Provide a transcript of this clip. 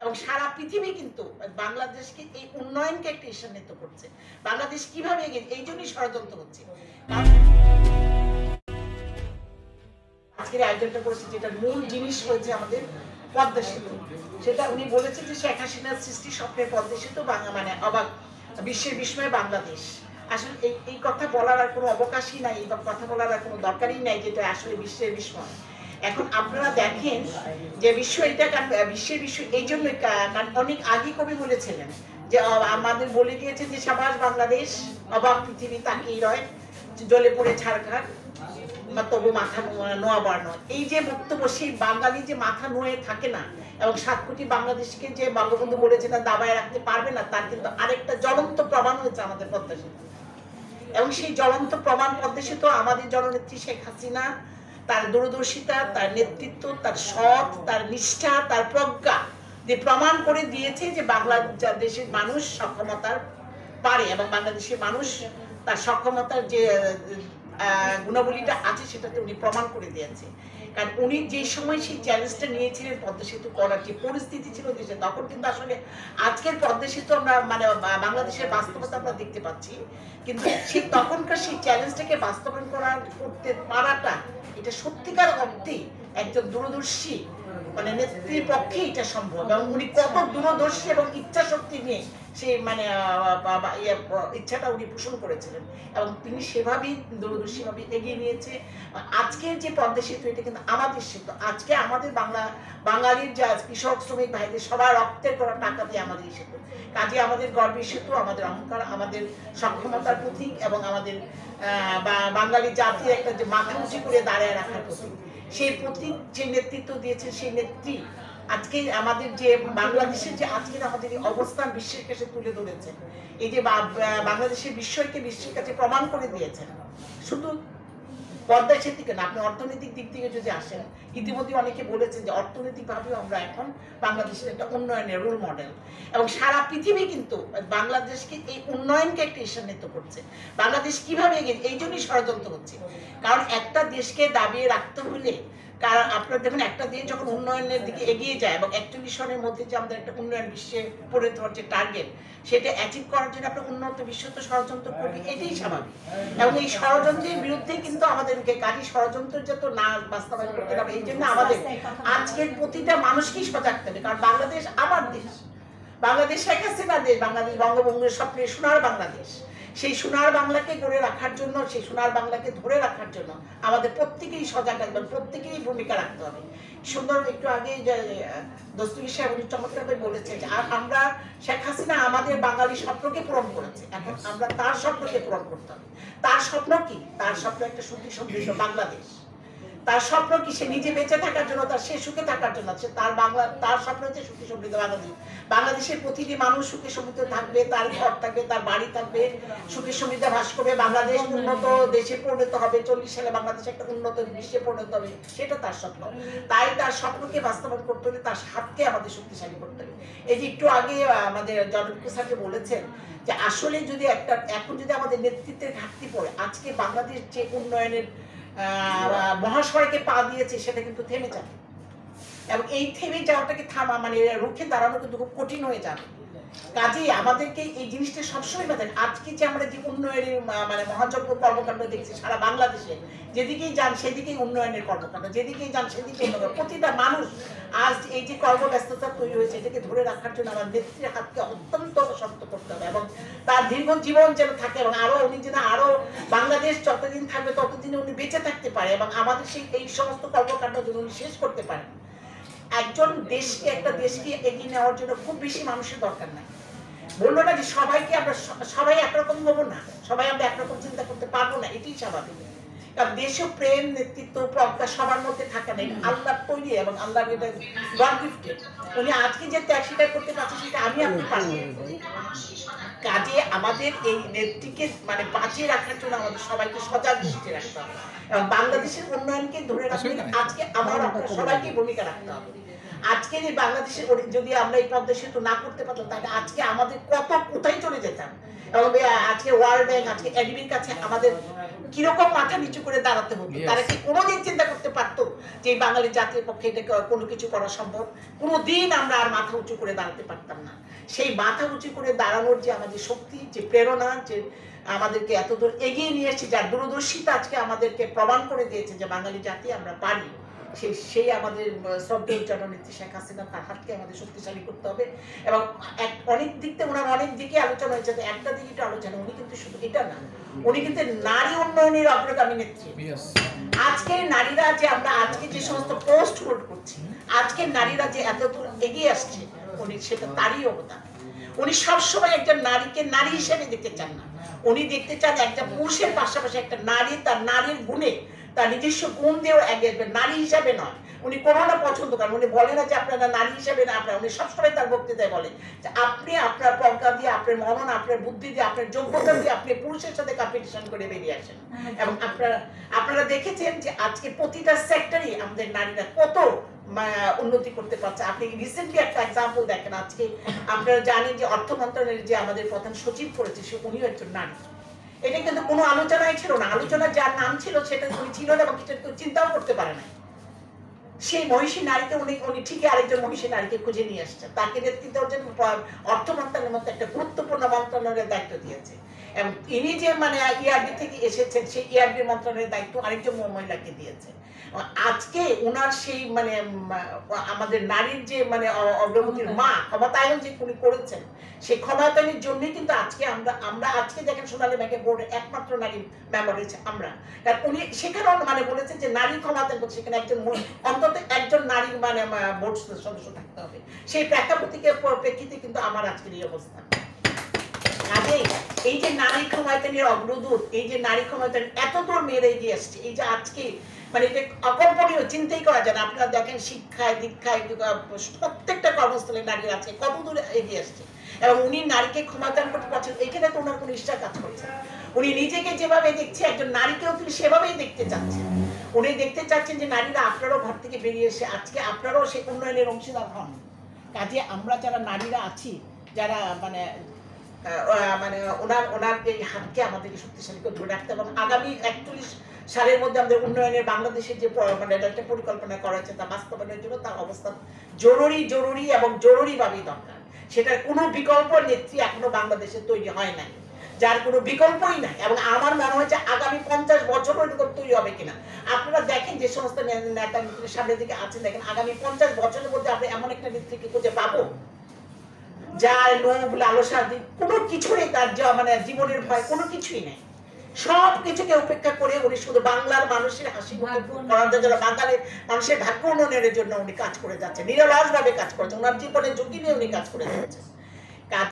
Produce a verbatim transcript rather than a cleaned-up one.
এবং সারা পৃথিবী কিন্তু বাংলাদেশকে এই উন্নয়নকে একটা ঈর্ষান্বিত করছে। বাংলাদেশ কিভাবে এগিয়ে, এই জন্যই ষড়যন্ত্র হচ্ছে। আজকের আয়োজনটা করেছে, যেটা মূল জিনিস হয়েছে আমাদের পদ্মা সেতু। সেটা উনি বলেছেন যে শেখ হাসিনার সৃষ্টি স্বপ্নের পদ্মা সেতু বাংলা মানে অবাক বিশ্বের বিস্ময়ে বাংলাদেশ। আসলে এই এই কথা বলার আর কোনো অবকাশই নাই, বা কথা বলার আর কোনো দরকারই নাই, যেটা আসলে বিশ্বের বিস্ময়। এখন আপনারা দেখেন যে বিশ্ব এটা বিশ্বের বিশ্ব এই জন্য অনেক আগে কবি বলেছিলেন যে আমাদের বলে দিয়েছেন যে সাবাস বাংলাদেশ, অবাক পৃথিবী তাকিয়ে রয়, জ্বলে পড়ে ছাড়খার তবু মাথা নোয়াবার নয়। এই যে বক্তব্য, সেই বাঙালি যে মাথা নোয়ে থাকে না এবং সাত কোটি বাংলাদেশকে যে বঙ্গবন্ধু বলেছেন দাবায় রাখতে পারবে না, তার কিন্তু আরেকটা জ্বলন্ত প্রমাণ হয়েছে আমাদের পদ্মা সেতু। এবং সেই জ্বলন্ত প্রমাণ পদ্মা সেতু আমাদের জননেত্রী শেখ হাসিনা, তার দূরদর্শিতা, তার নেতৃত্ব, তার সৎ, তার নিষ্ঠা, তার প্রজ্ঞা যে প্রমাণ করে দিয়েছে যে বাংলাদেশের মানুষ সক্ষমতার পারে, এবং বাংলাদেশের মানুষ তার সক্ষমতার যে গুণাবলীটা আছে সেটাতে উনি প্রমাণ করে দিয়েছে। কারণ উনি যে সময় সেই চ্যালেঞ্জটা নিয়েছিলেন পদ্মা সেতু করার যে পরিস্থিতি ছিল দেশে, তখন কিন্তু আসলে আজকের পদ্মা সেতু আমরা মানে বাংলাদেশের বাস্তবতা আমরা দেখতে পাচ্ছি, কিন্তু সেই তখনকার সেই চ্যালেঞ্জটাকে বাস্তবায়ন করার করতে পারাটা, এটা সত্যিকার অর্থেই একজন দূরদর্শী মানে নেত্রীর পক্ষে এটা সম্ভব। এবং উনি কত দূরদর্শী এবং ইচ্ছা শক্তি নিয়ে সেই মানে ইচ্ছাটা উনি পোষণ করেছিলেন, এবং তিনি সেভাবেই দূরদর্শীভাবে এগিয়ে নিয়েছে। আজকের যে পদ্মা সেতু, এটা কিন্তু আমাদের সেতু। আজকে আমাদের বাংলা বাঙালির যা কৃষক শ্রমিক ভাইদের সবার রক্তের করা টাকা দিয়ে আমাদের এই সেতু, কাজে আমাদের গর্বের সেতু, আমাদের অহংকার, আমাদের সক্ষমতার প্রতীক, এবং আমাদের বাঙালি জাতির একটা যে মাথা উঁচু করে দাঁড়ায় রাখার প্রতীক। সেই প্রতীক যে নেতৃত্ব দিয়েছে সেই নেত্রী আজকে আমাদের যে বাংলাদেশের যে আজকের আমাদের এই অবস্থান বিশ্বের কাছে তুলে ধরেছেন, এই যে বাংলাদেশের বিশ্বকে বিশ্বের কাছে প্রমাণ করে দিয়েছেন। শুধু পদ্মা সেতু কেন, আপনি অর্থনৈতিক দিক থেকে যদি আসেন, ইতিমধ্যে অনেকে বলেছেন যে অর্থনৈতিকভাবেও আমরা এখন বাংলাদেশের একটা উন্নয়নের রোল মডেল, এবং সারা পৃথিবী কিন্তু বাংলাদেশকে এই উন্নয়নকে একটা ঈর্ষান্বিত করছে। বাংলাদেশ কিভাবে এগিয়ে, এই জন্যই ষড়যন্ত্র হচ্ছে। কারণ একটা দেশকে দাবিয়ে রাখতে হলে, কারণ আপনারা দেখুন একটা দেশ যখন উন্নয়নের দিকে এগিয়ে যায়, এবং একচল্লিশ সনের মধ্যে যে আমাদের একটা উন্নয়ন বিশ্বে পরিণত হওয়ার যে টার্গেট, সেটা অ্যাচিভ করার জন্য আপনার উন্নত বিশ্ব তো ষড়যন্ত্র করবে, এটাই স্বাভাবিক। এবং এই ষড়যন্ত্রের বিরুদ্ধে কিন্তু আমাদেরকে কাজী ষড়যন্ত্র যত না বাস্তবায়ন করতে হবে, এই জন্য আমাদের আজকের প্রতিটা মানুষকেই সজাগ থাকবে। কারণ বাংলাদেশ আমার দেশ, বাংলাদেশ শেখ হাসিনার দেশ, বাংলাদেশ বঙ্গবন্ধুর স্বপ্নের সোনার বাংলাদেশ। সেই সোনার বাংলাকে গড়ে রাখার জন্য, সেই সোনার বাংলাকে ধরে রাখার জন্য আমাদের প্রত্যেকেই সজাগ থাকবেন, প্রত্যেকেই ভূমিকা রাখতে হবে। সুন্দর একটু আগে দস্তগীর সাহেব উনি চমৎকারভাবে বলেছেন যে আমরা শেখ হাসিনা আমাদের বাঙালি স্বপ্নকে পূরণ করেছে, এখন আমরা তার স্বপ্নকে পূরণ করতে হবে। তার স্বপ্ন কি? তার স্বপ্ন একটা সুখী সমৃদ্ধ বাংলাদেশ। তার স্বপ্ন কি? সে নিজে বেঁচে থাকার জন্য, তার সে সুখে থাকার জন্য, সে তার বাংলা তার স্বপ্ন হচ্ছে সুখী সমৃদ্ধ বাংলাদেশ। বাংলাদেশের প্রতিটি মানুষ সুখে সমৃদ্ধ থাকবে, তার ঘর থাকবে, তার বাড়ি থাকবে, সুখে সমৃদ্ধ বাস করবে, বাংলাদেশ উন্নত দেশে পরিণত হবে, চল্লিশ সালে বাংলাদেশ একটা উন্নত বিশ্বে পরিণত হবে, সেটা তার স্বপ্ন। তাই তার স্বপ্নকে বাস্তবায়ন করতে হলে তার হাতকে আমাদের শক্তিশালী করতে হবে। এই যে একটু আগে আমাদের জনপ্রিয় স্যারকে বলেছেন যে আসলে যদি একটা এখন যদি আমাদের নেতৃত্বের ঘাটতি পড়ে, আজকে বাংলাদেশ যে উন্নয়নের মহাশয়কে পা দিয়েছে সেটা কিন্তু থেমে যাবে, এবং এই থেমে যাওয়াটাকে থামা মানে রুখে দাঁড়ানো কিন্তু খুব কঠিন হয়ে যাবে। কাজেই আমাদেরকে এই জিনিসটা সবসময় বাঁধেন। আজকে যে আমরা যে উন্নয়নের মানে মহাযজ্ঞ কর্মকাণ্ড দেখছি সারা বাংলাদেশে, যেদিকেই যান সেদিকেই উন্নয়নের কর্মকাণ্ড, যেদিকেই যান সেদিকে উন্নয়ন। প্রতিটা মানুষ আজ এই যে কর্মব্যস্ততা তৈরি হয়েছে, এটাকে ধরে রাখার জন্য আমার নেত্রীর হাতকে অত্যন্ত শক্ত করতে হবে, এবং তার দীর্ঘ জীবন যেন থাকে, এবং আরো উনি যেন আরো বাংলাদেশ যতদিন থাকবে ততদিনে উনি বেঁচে থাকতে পারে, এবং আমাদের সেই এই সমস্ত কর্মকাণ্ড যেন উনি শেষ করতে পারেন। একজন দেশকে একটা দেশকে এগিয়ে নেওয়ার জন্য খুব বেশি মানুষের দরকার নাই। বললো না যে সবাইকে আমরা সবাই একরকম হবো না, সবাই আমরা একরকম চিন্তা করতে পারবো না, এটাই স্বাভাবিক। কারণ দেশীয় প্রেম, নেতৃত্ব, প্রজ্ঞা সবার মধ্যে থাকে না, আল্লাহর তৈরি, এবং আল্লাহর এটা গড গিফটেড। উনি আজকে যে ত্যাগ স্বীকার করতে পারছে সেটা আমি আপনি পারবো। কাজে আমাদের এই নেত্রীকে মানে বাঁচিয়ে রাখার জন্য আমাদের সবাইকে সজাগ দৃষ্টি রাখতে হবে, এবং বাংলাদেশের উন্নয়নকে ধরে রাখতে আজকে আমার আপনার সবাইকে ভূমিকা রাখতে হবে। আজকের এই বাংলাদেশে যদি আমরা এই পদ্মা সেতু না করতে পারতাম, তাহলে আজকে আমাদের কত কোথায় চলে যেতাম। এবং আজকে ওয়ার্ল্ড ব্যাংক, আজকে এডিবির কাছে আমাদের কিরকম মাথা নিচু করে দাঁড়াতে হতো। তারা কি কোনোদিন চিন্তা করতে পারতো যে এই বাঙালি জাতির পক্ষে এটা কোনো কিছু করা সম্ভব? কোনোদিন আমরা আর মাথা উঁচু করে দাঁড়াতে পারতাম না। সেই মাথা উঁচু করে দাঁড়ানোর যে আমাদের শক্তি, যে প্রেরণা, যে আমাদেরকে এত দূর এগিয়ে নিয়ে এসেছে, যার দূরদর্শিতা আজকে আমাদেরকে প্রমাণ করে দিয়েছে যে বাঙালি জাতি আমরা পারি, সেই সেই আমাদের শ্রদ্ধেয় জননেত্রী শেখ হাসিনা, তার হাতকে আমাদের শক্তিশালী করতে হবে। এবং অনেক দিক থেকে ওনার অনেক দিকে আলোচনা হয়েছে, একটা দিকে একটু আলোচনা, উনি কিন্তু শুধু এটা না, উনি কিন্তু নারী উন্নয়নের অগ্রগামী নেত্রী। আজকের নারীরা যে আমরা আজকে যে সমস্ত পোস্ট হোল্ড করছি, আজকের নারীরা যে এত দূর এগিয়ে আসছে, উনি সেটা তারই অবদান। উনি সবসময় একজন নারীকে নারী হিসেবে দেখতে চান না, উনি দেখতে চান একটা পুরুষের পাশাপাশি একটা নারী তার নারীর গুণে, তার নিজস্ব গুণ দিয়েও এগিয়ে আসবে, নারী হিসাবে নয়। উনি করোনা পছন্দ করেন, উনি বলে না যে আপনারা নারী হিসাবে না, আপনার উনি সবসময় তার বক্তৃতায় বলে যে আপনি আপনার প্রজ্ঞা দিয়ে, আপনার মনন, আপনার বুদ্ধি দিয়ে, আপনার যোগ্যতা দিয়ে আপনি পুরুষের সাথে কম্পিটিশন করে বেরিয়ে আসেন। এবং আপনারা আপনারা দেখেছেন যে আজকে প্রতিটা সেক্টরে আমাদের নারীরা কত উন্নতি করতে পারছে। আপনি রিসেন্টলি একটা এক্সাম্পল দেখেন, আজকে আপনারা জানেন যে অর্থ মন্ত্রণালয়ের যে আমাদের প্রধান সচিব করেছে, সে উনিও একজন নারী। এটা কিন্তু কোনো আলোচনায় ছিল না, আলোচনা যার নাম ছিল সেটা উনি ছিল না এবং সেটা কেউ চিন্তাও করতে পারে না। সেই মহিষী নারীকে উনি উনি ঠিকই আরেকজন মহিষী নারীকে খুঁজে নিয়ে আসছেন, তাকে নেতৃত্ব দেওয়ার জন্য অর্থ মন্ত্রণালয়ের মতো একটা গুরুত্বপূর্ণ মন্ত্রণালয়ের দায়িত্ব দিয়েছে। এবং ইনি যে মানে ইআরবি থেকে এসেছেন, সেই ইআরবি মন্ত্রণালয়ের দায়িত্ব আরেকজন মহিলাকে দিয়েছে। আজকে ওনার সেই মানে আমাদের নারীর যে মানে অগ্রগতির মা ক্ষমতায়ন যে উনি করেছেন, সেই ক্ষমতায়নের জন্যই কিন্তু আজকে আমরা আমরা আজকে দেখেন সোনালী ব্যাংকের বোর্ডের একমাত্র নারী মেম্বার হয়েছে আমরা। কারণ উনি সেখানেও মানে বলেছেন যে নারী ক্ষমতায়ন করছে, সেখানে একজন অন্তত একজন নারী মানে বোর্ড সদস্য থাকতে হবে। সেই প্রেক্ষাপটকে প্রেক্ষিতে কিন্তু আমার আজকের এই অবস্থা। কাজেই এই যে নারী ক্ষমতায়নের অগ্রদূত, এই যে নারী ক্ষমতায়ন এত দূর মেরে এগিয়ে আসছে, এই যে আজকে মানে এটা অকল্পনীয়, চিন্তাই করা যায় না। আপনারা দেখেন শিক্ষায়, দীক্ষায়, প্রত্যেকটা কর্মস্থলে নারীরা আজকে কত দূর এগিয়ে আসছে। এবং উনি নারীকে ক্ষমতায়ন করতে পারছেন, এখানে তো ওনার কোনো ইচ্ছা কাজ করছে। উনি নিজেকে যেভাবে দেখছে, একজন নারীকেও তিনি সেভাবেই দেখতে চাচ্ছেন। উনি দেখতে চাচ্ছেন যে নারীরা আপনারাও ঘর থেকে বেরিয়ে এসে আজকে আপনারাও সেই উন্নয়নের অংশীদার হন। কাজে আমরা যারা নারীরা আছি, যারা মানে মানে ওনার ওনার এই হাতকে আমাদেরকে শক্তিশালী করে ধরে রাখতে, এবং আগামী একচল্লিশ সালের মধ্যে আমাদের উন্নয়নের বাংলাদেশের যে মানে একটা পরিকল্পনা করা হচ্ছে, তা বাস্তবায়নের জন্য তার অবস্থান জরুরি জরুরি এবং জরুরিভাবেই দরকার। সেটার কোনো বিকল্প নেত্রী এখনো বাংলাদেশে তৈরি হয় নাই, যার কোনো বিকল্পই নাই। এবং আমার মনে হচ্ছে আগামী পঞ্চাশ বছরও এরকম তৈরি হবে কিনা। আপনারা দেখেন যে সমস্ত নেতা নেত্রীর সামনের দিকে আছেন, দেখেন আগামী পঞ্চাশ বছরের মধ্যে আমরা এমন একটা নেত্রীকে খুঁজে পাবো যার লোভ লালসা কোনো কিছু নেই, তার যা মানে জীবনের ভয় কোনো কিছুই নেই, সব কিছুকে উপেক্ষা করে উনি শুধু বাংলার মানুষের হাসি করার জন্য, বাঙালির মানুষের ভাগ্য উন্নয়নের জন্য উনি কাজ করে যাচ্ছেন, নিরলস ভাবে কাজ করেছেন, ওনার জীবনের ঝুঁকি নিয়ে উনি কাজ করে যাচ্ছেন।